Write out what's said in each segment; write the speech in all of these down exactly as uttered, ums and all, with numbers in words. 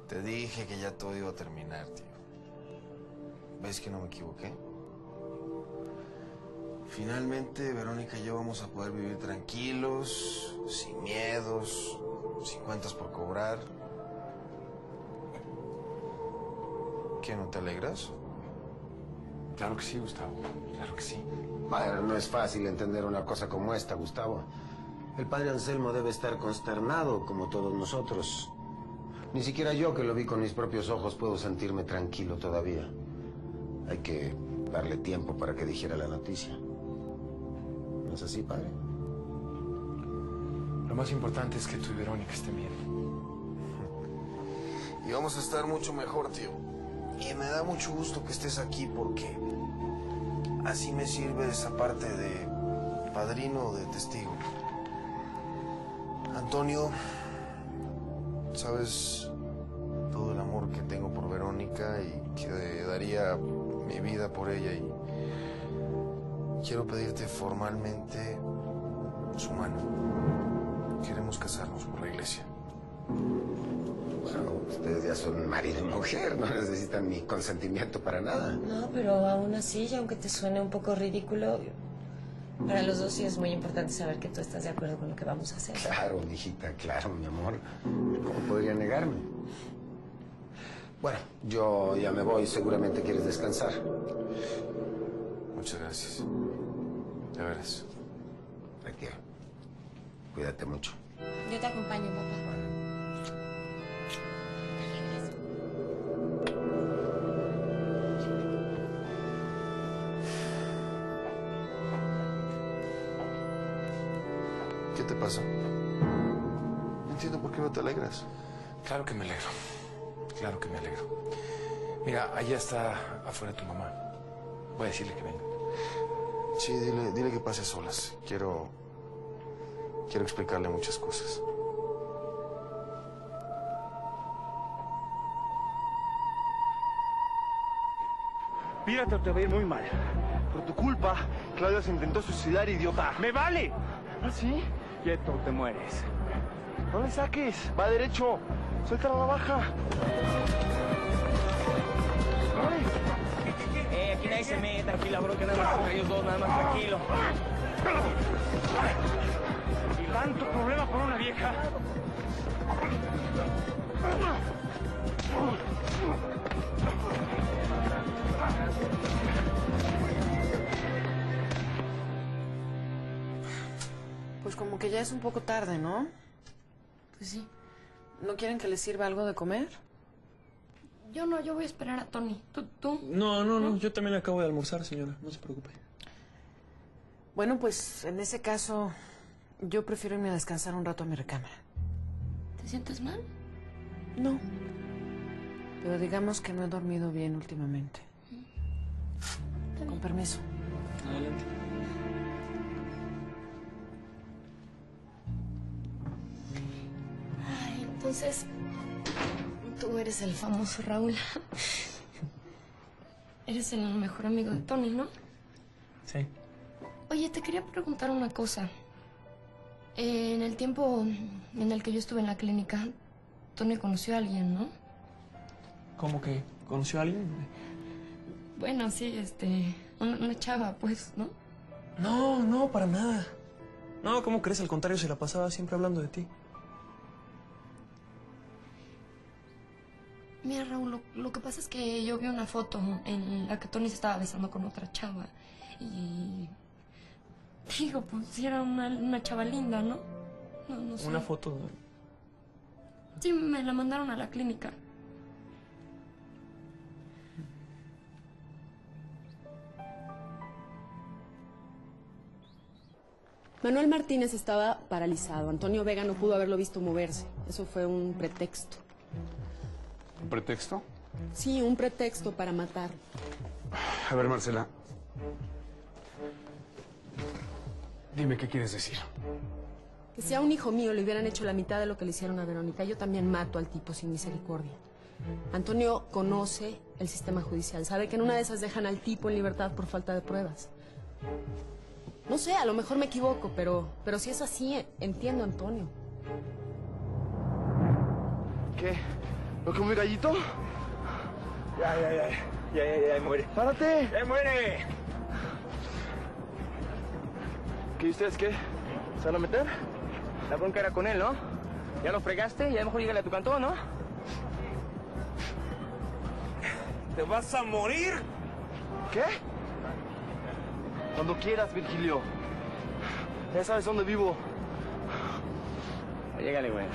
Te dije que ya todo iba a terminar, tío. ¿Ves que no me equivoqué? Finalmente, Verónica y yo vamos a poder vivir tranquilos, sin miedos, sin cuentas por cobrar. ¿Qué, no te alegras? Claro que sí, Gustavo. Claro que sí. Bueno, no es fácil entender una cosa como esta, Gustavo. El padre Anselmo debe estar consternado, como todos nosotros. Ni siquiera yo, que lo vi con mis propios ojos, puedo sentirme tranquilo todavía. Hay que darle tiempo para que dijera la noticia. ¿No es así, padre? Lo más importante es que tú y Verónica estén bien. Y vamos a estar mucho mejor, tío. Y me da mucho gusto que estés aquí porque así me sirve esa parte de padrino o de testigo. Antonio, sabes todo el amor que tengo por Verónica y que daría mi vida por ella, y quiero pedirte formalmente su mano. Queremos casarnos por la iglesia. Bueno, ustedes ya son marido y mujer, no necesitan mi consentimiento para nada. No, pero aún así, y aunque te suene un poco ridículo, para los dos sí es muy importante saber que tú estás de acuerdo con lo que vamos a hacer. Claro, mijita, claro, mi amor. ¿Cómo podría negarme? Bueno, yo ya me voy. Seguramente quieres descansar. Muchas gracias. De veras. Tranquilo. Cuídate mucho. Yo te acompaño, papá. ¿Qué te pasa? No entiendo por qué no te alegras. Claro que me alegro. Claro que me alegro. Mira, allá está afuera tu mamá. Voy a decirle que venga. Sí, dile, dile que pase a solas. Quiero... Quiero explicarle muchas cosas. Pírate o te va a ir muy mal. Por tu culpa, Claudia se intentó suicidar, idiota. ¡Me vale! ¿Ah, sí? Quieto, te mueres. No le saques, va derecho. Suéltala a la baja. Eh, aquí nadie se mete, tranquila, bro, que nada más entre ellos dos, nada más tranquilo. Y tanto problema por una vieja. Pues como que ya es un poco tarde, ¿no? Pues sí. ¿No quieren que les sirva algo de comer? Yo no, yo voy a esperar a Tony. ¿Tú? tú? No, no, no, yo también acabo de almorzar, señora, no se preocupe. Bueno, pues en ese caso, yo prefiero irme a descansar un rato a mi recámara. ¿Te sientes mal? No. Pero digamos que no he dormido bien últimamente. Con permiso. Adelante. Ay, entonces, tú eres el famoso Raúl. Eres el mejor amigo de Tony, ¿no? Sí. Oye, te quería preguntar una cosa. Eh, en el tiempo en el que yo estuve en la clínica, Tony conoció a alguien, ¿no? ¿Cómo que? ¿Conoció a alguien? Bueno, sí, este... Una, una chava, pues, ¿no? No, no, para nada. No, ¿cómo crees? Al contrario, se la pasaba siempre hablando de ti. Mira, Raúl, lo, lo que pasa es que yo vi una foto en la que Tony se estaba besando con otra chava. Y... Digo, pues sí era una, una chava linda, ¿no? No, no sé. Una foto de... Sí, me la mandaron a la clínica. Manuel Martínez estaba paralizado. Antonio Vega no pudo haberlo visto moverse. Eso fue un pretexto. ¿Un pretexto? Sí, un pretexto para matarlo. A ver, Marcela. Dime, ¿qué quieres decir? Que si a un hijo mío le hubieran hecho la mitad de lo que le hicieron a Verónica, yo también mato al tipo sin misericordia. Antonio conoce el sistema judicial. Sabe que en una de esas dejan al tipo en libertad por falta de pruebas. No sé, a lo mejor me equivoco, pero, pero si es así, entiendo a Antonio. ¿Qué? ¿Lo que muy gallito? Ya, ya, ya. Ya, ya, ya, muere. ¡Párate! ¡Ya muere! ¿Qué y ustedes qué? ¿Se van a meter? La bronca era con él, ¿no? Ya lo fregaste, ya mejor llégale a tu cantón, ¿no? ¡Te vas a morir! ¿Qué? Cuando quieras, Virgilio. Ya sabes dónde vivo. Llégale, güey.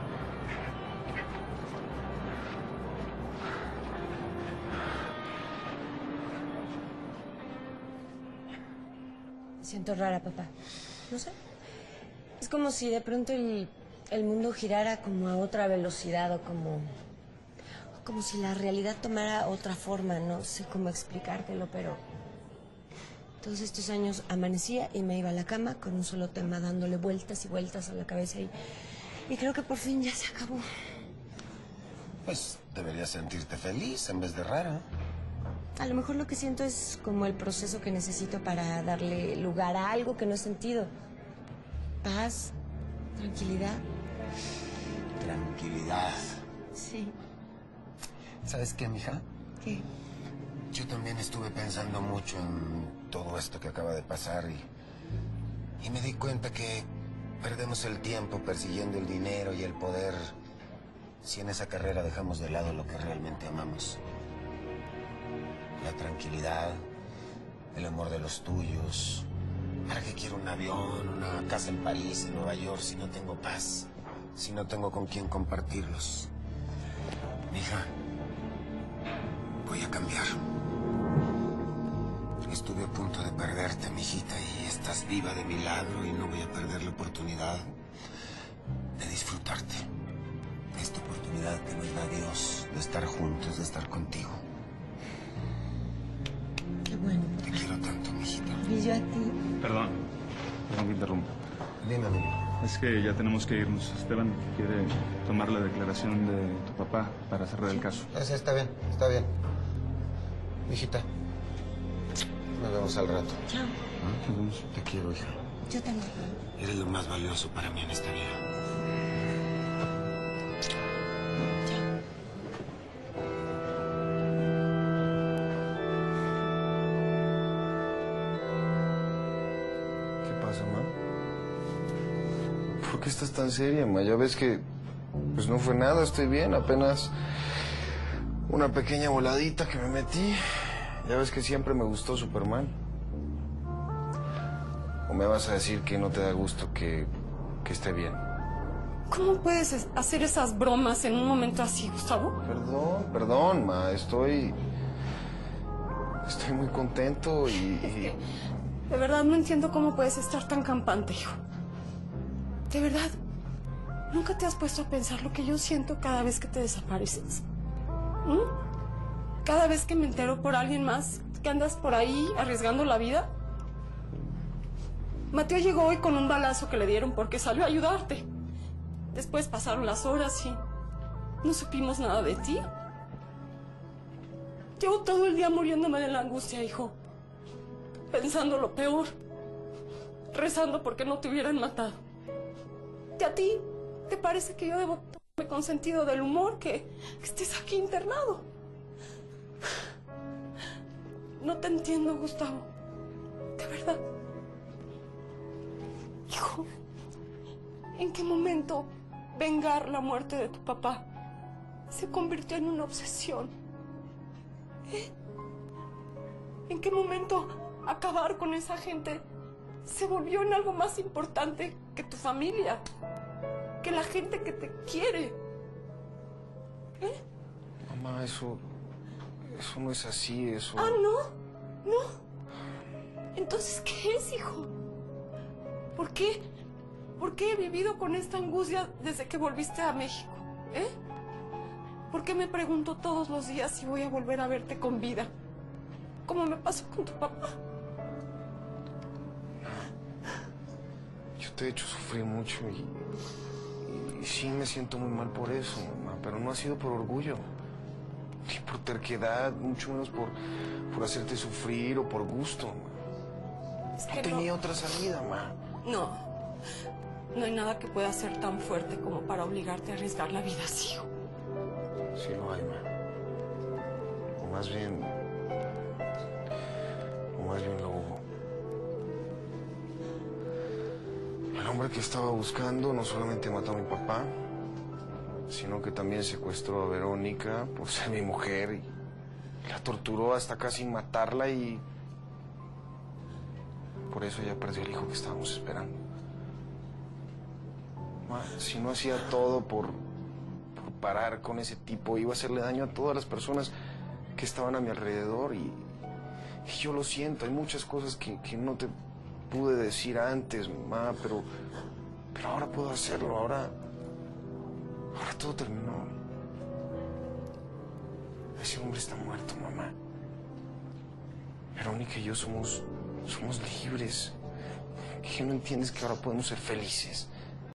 Me siento rara, papá. No sé. Es como si de pronto el, el mundo girara como a otra velocidad o como... como si la realidad tomara otra forma. No sé cómo explicártelo, pero... todos estos años amanecía y me iba a la cama con un solo tema dándole vueltas y vueltas a la cabeza y... y creo que por fin ya se acabó. Pues deberías sentirte feliz en vez de rara. A lo mejor lo que siento es como el proceso que necesito para darle lugar a algo que no he sentido. Paz, tranquilidad. Tranquilidad. Sí. ¿Sabes qué, mija? ¿Qué? Yo también estuve pensando mucho en todo esto que acaba de pasar y, y me di cuenta que perdemos el tiempo persiguiendo el dinero y el poder si en esa carrera dejamos de lado lo que realmente amamos. La tranquilidad, el amor de los tuyos. ¿Para qué quiero un avión, una casa en París, en Nueva York, si no tengo paz? Si no tengo con quién compartirlos. Mija, voy a cambiar. Estuve a punto de perderte, mijita, y estás viva de milagro y no voy a perder la oportunidad de disfrutarte. Esta oportunidad que nos da Dios de estar juntos, de estar contigo. Qué bueno. Te quiero tanto, mijita. Y yo a ti. Perdón, perdón que interrumpa. Dime, amigo. Es que ya tenemos que irnos. Esteban quiere tomar la declaración de tu papá para cerrar el caso. Sí, está bien, está bien. Mijita, nos vemos al rato. Chao. ¿Ah? Nos vemos. Te quiero, hija. Yo también. Eres lo más valioso para mí en esta vida. ¿Qué pasa, ma? ¿Por qué estás tan seria, ma? Ya ves que pues no fue nada, estoy bien, apenas una pequeña voladita que me metí. Ya ves que siempre me gustó Superman. ¿O me vas a decir que no te da gusto que, que esté bien? ¿Cómo puedes hacer esas bromas en un momento así, Gustavo? Perdón, perdón, ma, estoy... Estoy muy contento y... y... De verdad no entiendo cómo puedes estar tan campante, hijo. De verdad, ¿nunca te has puesto a pensar lo que yo siento cada vez que te desapareces? ¿Mm? Cada vez que me entero por alguien más que andas por ahí arriesgando la vida. Mateo llegó hoy con un balazo que le dieron porque salió a ayudarte. Después pasaron las horas y no supimos nada de ti. Llevo todo el día muriéndome de la angustia, hijo. Pensando lo peor. Rezando porque no te hubieran matado. ¿Y a ti te parece que yo debo tomarme con sentido del humor que, que estés aquí internado? No te entiendo, Gustavo. De verdad. Hijo, ¿en qué momento vengar la muerte de tu papá se convirtió en una obsesión? ¿Eh? ¿En qué momento acabar con esa gente se volvió en algo más importante que tu familia? Que la gente que te quiere. ¿Eh? Mamá, eso... Eso no es así, eso... Ah, ¿no? ¿No? Entonces, ¿qué es, hijo? ¿Por qué? ¿Por qué he vivido con esta angustia desde que volviste a México? ¿Eh? ¿Por qué me pregunto todos los días si voy a volver a verte con vida? Como me pasó con tu papá. Yo te he hecho sufrir mucho y, y, y sí me siento muy mal por eso, mamá, pero no ha sido por orgullo, ni por terquedad, mucho menos por, por hacerte sufrir o por gusto, mamá. Es que no tenía no. otra salida, mamá. No, no hay nada que pueda ser tan fuerte como para obligarte a arriesgar la vida así, hijo. Sí lo hay, ma. O más bien... O más bien lo hubo. El hombre que estaba buscando no solamente mató a mi papá, sino que también secuestró a Verónica por ser mi mujer y la torturó hasta casi matarla y... Por eso ella perdió el hijo que estábamos esperando. Ma, si no hacía todo por, por parar con ese tipo, iba a hacerle daño a todas las personas que estaban a mi alrededor y, y yo lo siento, hay muchas cosas que, que no te pude decir antes, ma, pero, pero ahora puedo hacerlo, ahora, ahora todo terminó. Ese hombre está muerto, mamá. Verónica y yo somos, somos libres. ¿Qué no entiendes que ahora podemos ser felices?